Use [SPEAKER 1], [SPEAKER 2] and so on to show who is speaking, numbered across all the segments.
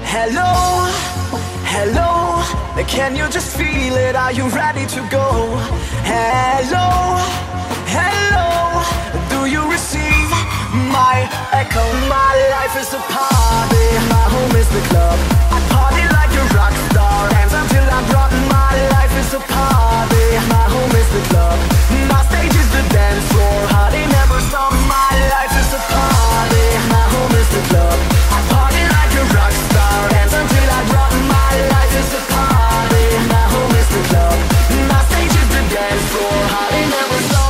[SPEAKER 1] Hello, hello, can you just feel it? Are you ready to go? Hello, hello, do you receive my echo? My life is a party, my home is the club. I party like a rock star, dance until I'm drunk. My life is a party, my home is the club. My stage is the dance floor, party never stop. My life is a party, my home is the club. I party like a rock star, dance until I drop. My life is a party, my home is the club. My stage is the dance floor, party never stops.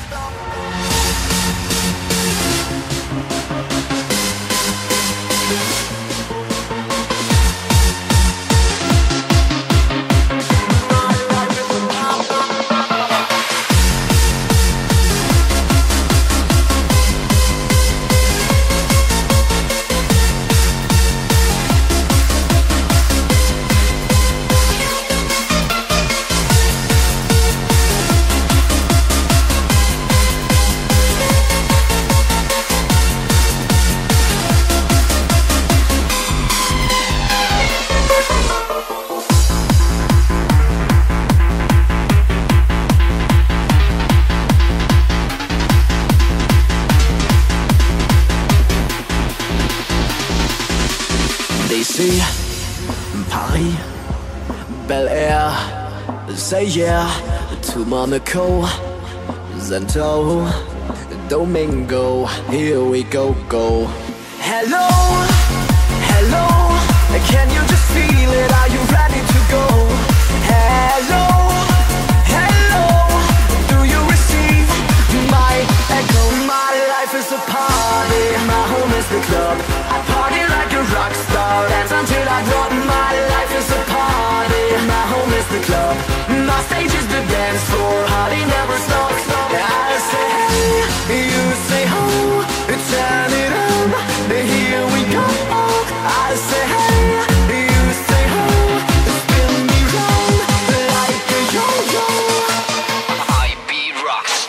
[SPEAKER 1] DC, Paris, Bel Air, say yeah to Monaco, Zento, Domingo, here we go, go. Hello, hello, can you just feel it? Are you ready to go? Hello, hello, do you receive my echo? My life is a party, my home is the club. I party like a rock star, dance until I drop. My life is a party, my home is the club. My stage is the dance floor, party never stops. I say hey, you say ho, turn it up, here we go. I say hey, you say ho, spin me round like a yo-yo.
[SPEAKER 2] I beat rocks.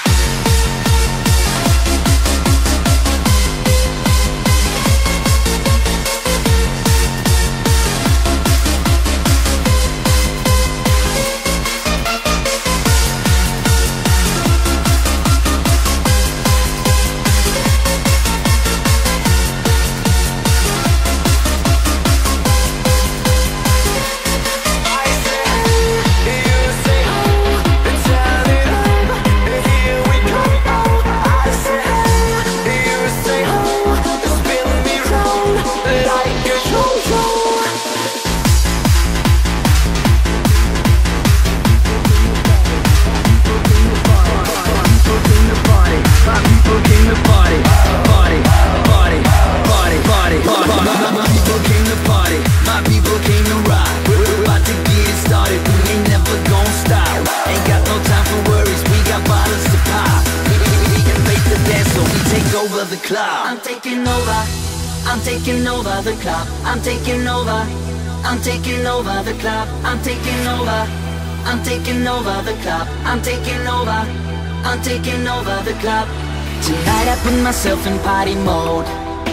[SPEAKER 1] The club.
[SPEAKER 3] I'm taking over, I'm taking over the club. I'm taking over, I'm taking over the club. I'm taking over, I'm taking over the club. I'm taking over, I'm taking over the club. Tonight I put myself in party mode.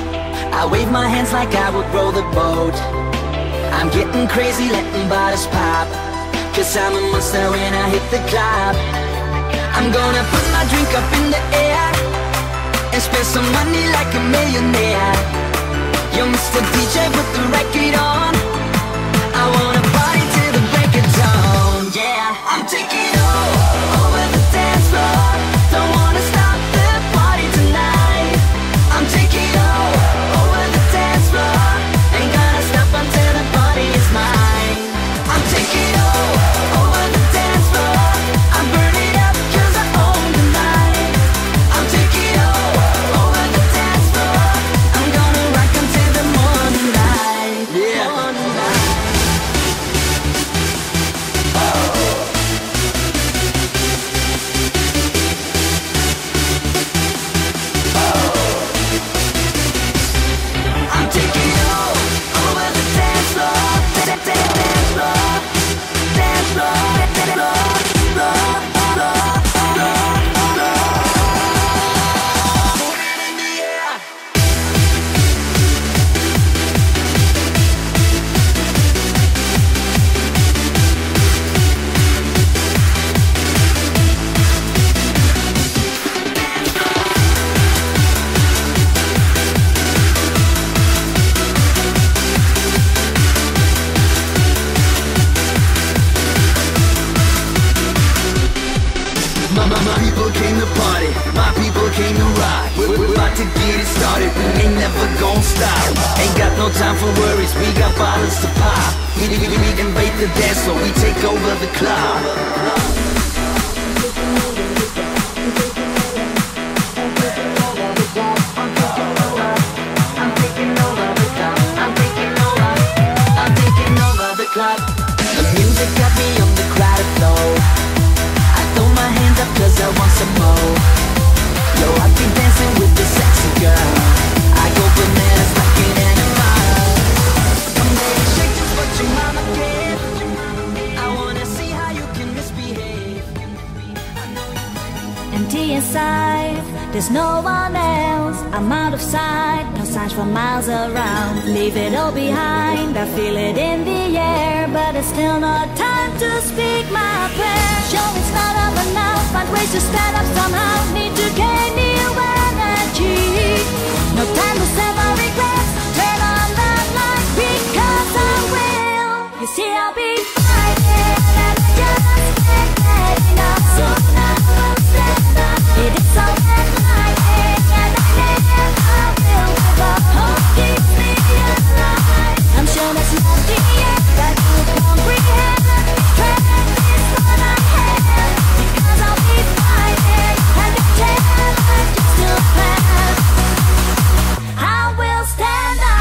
[SPEAKER 3] I wave my hands like I would row the boat. I'm getting crazy, letting bottles pop, 'cause I'm a monster when I hit the club. I'm gonna put my drink up in the air and spend some money like a millionaire. Yo, Mr. DJ, put the record on. I wanna party till the break of dawn. Yeah, I'm taking over the dance floor. Don't wanna stop the party tonight. I'm taking over the dance floor. Ain't gonna stop until the party is mine. I'm taking over the dance floor. I'm burning up 'cause I own the night. I'm taking over the dance floor. I'm gonna rock until the morning light. ain't never gon' stop. Ain't got no time for worries, we got bottles to pop. We invade the dance floor, we take over the club. I'm taking over the club. I'm taking over the club. The music got me on the crowded floor. I throw my hands up 'cause I want some more. Yo, I've been dancing with the sexy girl. I go bananas like an animal. Come baby, shake just what your mama gave. I wanna see how you can misbehave.
[SPEAKER 4] Empty inside, there's no one else. I'm out of sight, no signs for miles around. Leave it all behind, I feel it in the air, but it's still not time to speak my prayer. Show it's not up enough, find ways to stand up somehow. Need to gain new energy. No time to save my regrets. Turn on the light because I will. You see I'll be fighting and I just can't get enough. So now I'll stand up. It is so enlightening and I never will give up. Hope keeps me alive. I'm sure there's nothing yet that you comprehend. Strength is what I have because I'll be fighting and the challenge is to pass. I will stand up.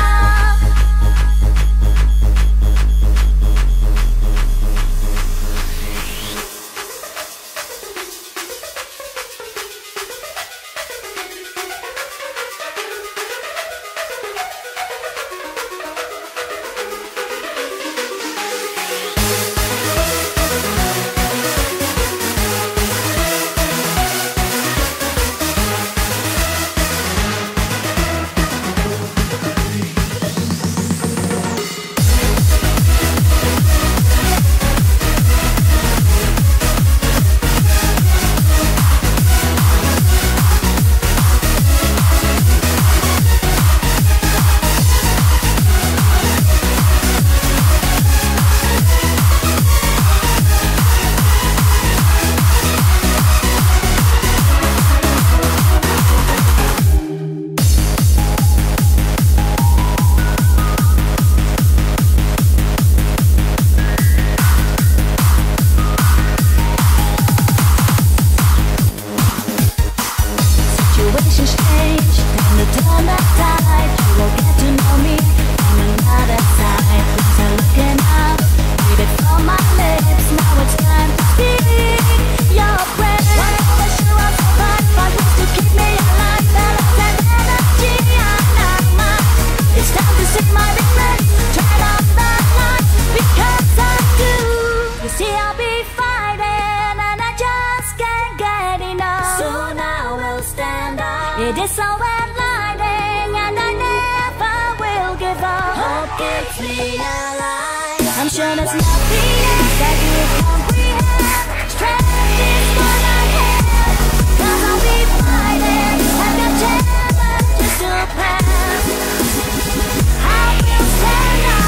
[SPEAKER 4] Situations change, time to turn the tide. You will get to know me from another side. Things are looking up, read it from my lips. Now it's time to speak your prayer. Wanna always sure I'll survive, find ways to keep me alive. Balance and energy, I'm not mine. It's time to see my regrets. Turn on the lights because I do. You see I'll be fighting and I just can't get enough. Soon I will stand up. It is so enlightening and I never will give up. Hope keeps me alive. I'm sure there's nothing else that you comprehend. Strength is what I have, 'cause I'll be fighting and the challenge is to pass. I will stand up.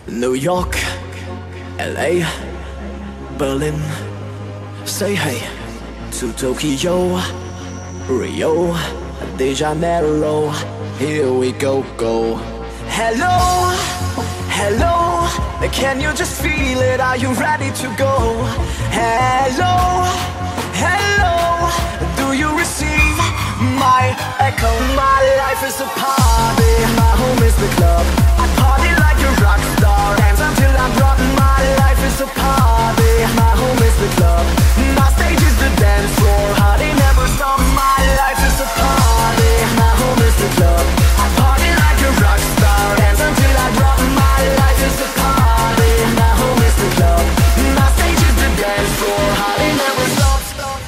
[SPEAKER 1] New York, LA, Berlin. Say hey to Tokyo, Rio de Janeiro. Here we go, go. Hello, hello, can you just feel it? Are you ready to go? Hello, hello, do you receive my echo? My life is a party, my home is the club. I party like a rock star, dance until I'm drunk. My life is a party, my home is the club. My stage is the dance floor, party never stop. My life is a party, my home is the club. I party like a rock star, dance until I drop. My life is a party, my home is the club. My stage is the dance floor, party never stops.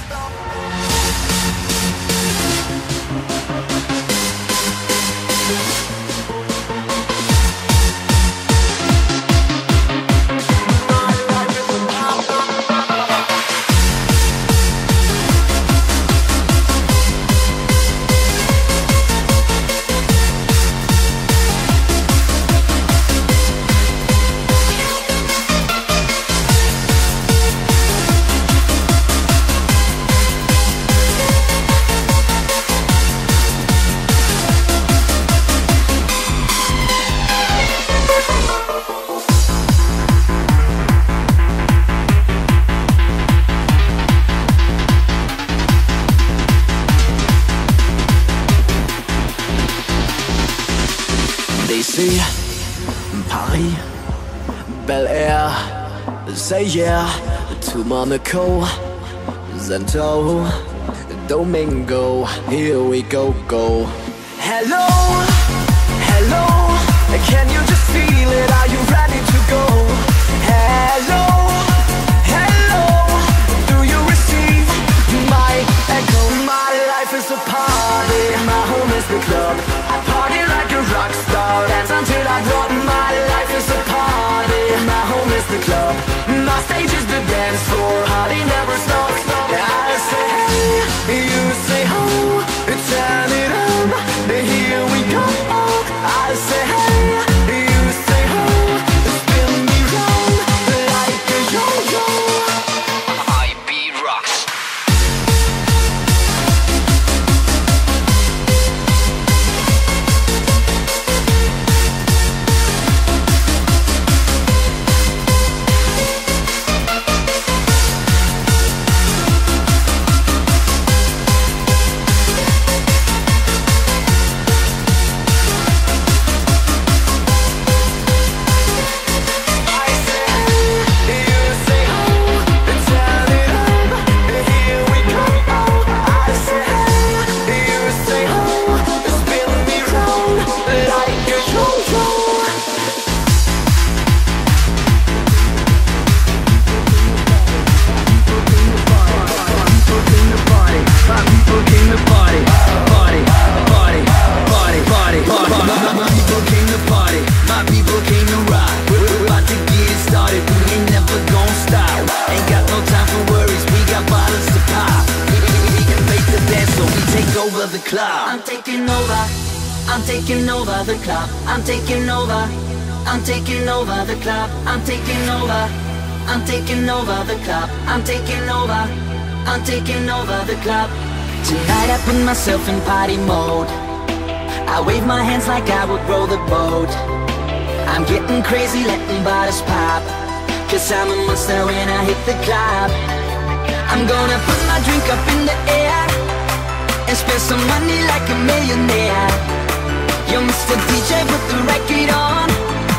[SPEAKER 1] DC, Paris, Bel Air, say yeah to Monaco, Zento, Domingo. Here we go, go. Hello, hello, can you just feel it? Are you ready to go? Hello, hello, do you receive my echo? My life is a party, my home is the club. I party like a rock star, dance until I drop. My life is a party, my home is the club. My stage is the dance floor, party never stops. I say hey, you say ho, turn it up, here we go. I say hey, you say ho, spin me round like a yo-yo.
[SPEAKER 2] High beat rocks.
[SPEAKER 3] The club. I'm taking over. I'm taking over the club. I'm taking over. I'm taking over the club. I'm taking over. I'm taking over the club. I'm taking over. I'm taking over the club. Tonight I put myself in party mode. I wave my hands like I would row the boat. I'm getting crazy, letting bottles pop. Cause I'm a monster when I hit the club. I'm gonna put my drink up in the air and spend some money like a millionaire. Yo, Mr. DJ, put the record on.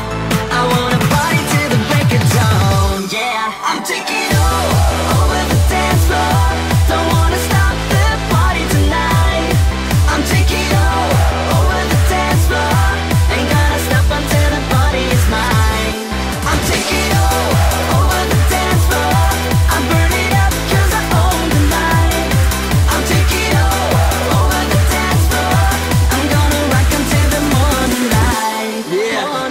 [SPEAKER 3] I wanna party till the break of dawn. Yeah, I'm taking over the dance floor. Don't wanna stop the party tonight. I'm taking over the dance floor. Ain't gonna stop until the party is mine. I'm taking over the dance floor. I'm burning up 'cause I own the night. I'm taking over the dance floor. I'm gonna rock until the morning light. Yeah.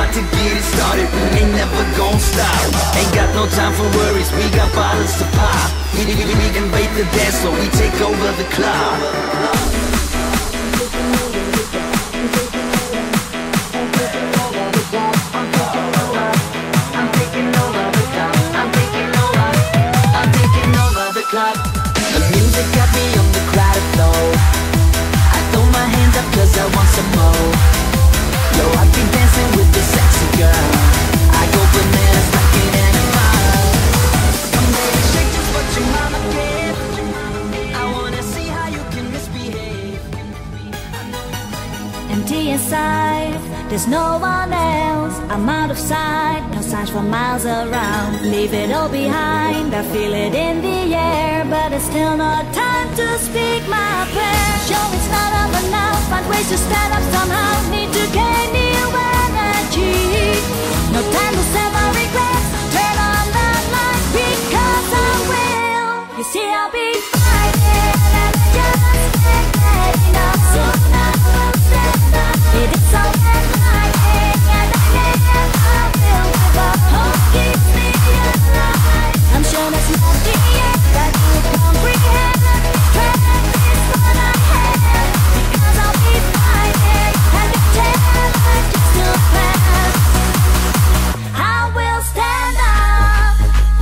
[SPEAKER 3] about to get it started. We ain't never gon' stop. Ain't got no time for worries, we got bottles to pop. We invade the dance floor, we take over the club. The music got me on the crowded floor. I throw my hands up cause I want some more. Yo, I be dancing with the sexy girl. I go bananas like an animal. Come baby, shake just what your mama gave. I wanna see how you can misbehave.
[SPEAKER 4] Empty inside, there's no one else. I'm out of sight, no signs for miles around. Leave it all behind, I feel it in the air, but it's still not time to speak my prayer. Show it's not over now, find ways to stand up somehow. Need to gain new energy. No time to save my regrets. Turn on the light because I will. You see I'll be fighting and I just can't get enough. So now I'll stand up. It is so exciting and I never will give up. Hope keeps me alive. I'm sure there's nothing yet that you comprehend. Strength is what I have because I'll be fighting and the terror just to pass. I will stand up.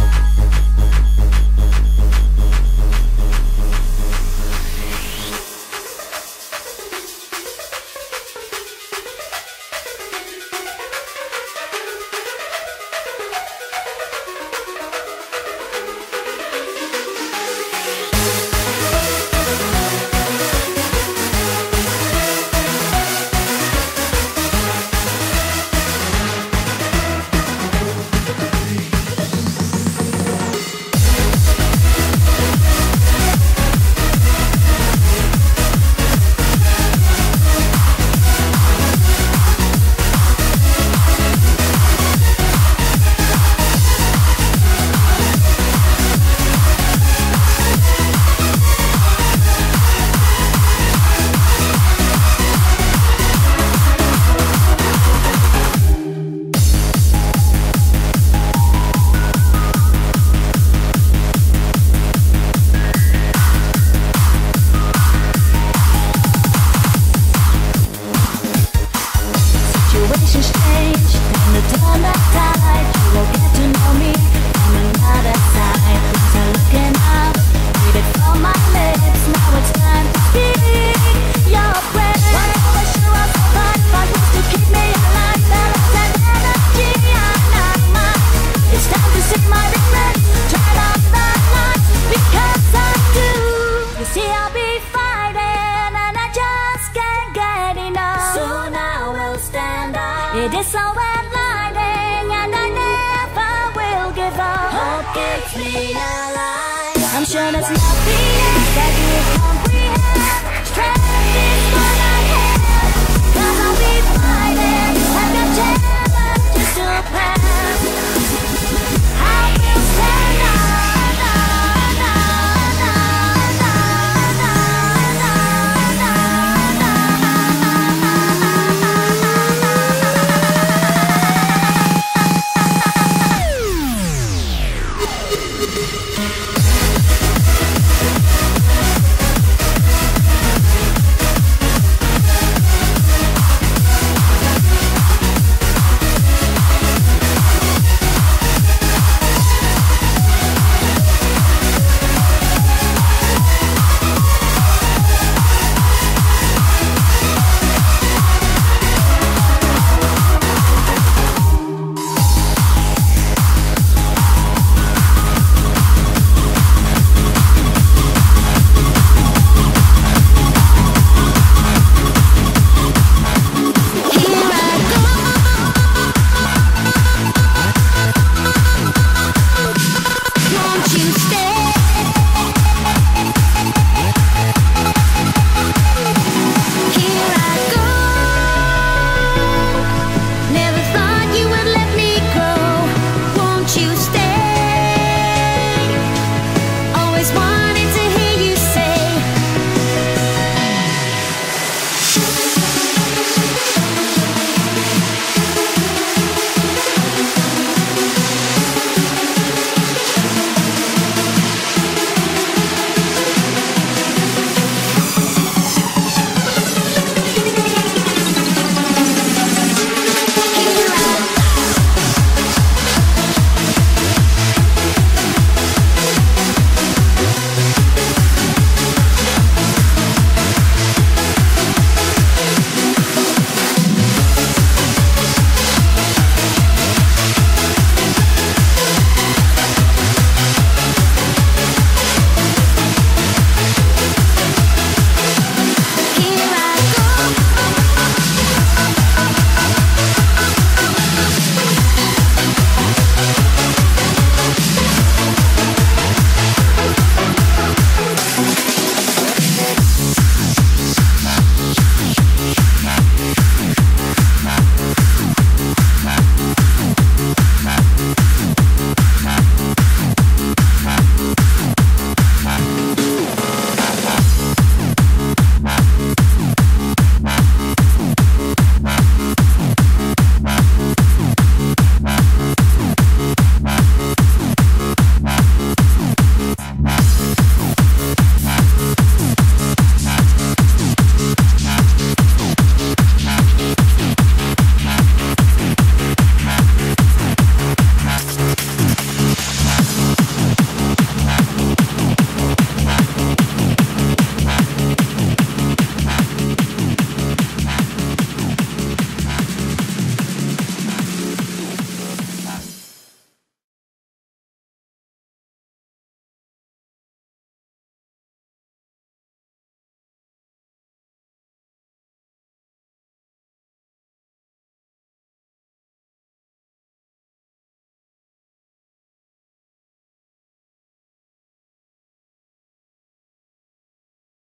[SPEAKER 4] Situations change, time to turn the tide. You will get to know me from another side. Things are looking up, read it from my lips. Now it's time to speak your praise. But I wish you were so right, find ways to keep me alive. Balance and energy, I'm not mine. It's time to see my regrets. Turn off the lights because I do. You see I'll be fighting and I just can't get enough. Soon I will stand up. It is so enlightening and I never will give up. Hope keeps me alive. I'm sure there's nothing else that you comprehend. Strength is what I have, cause I'll be fighting and the terror just to pass. I will stand up. Stay.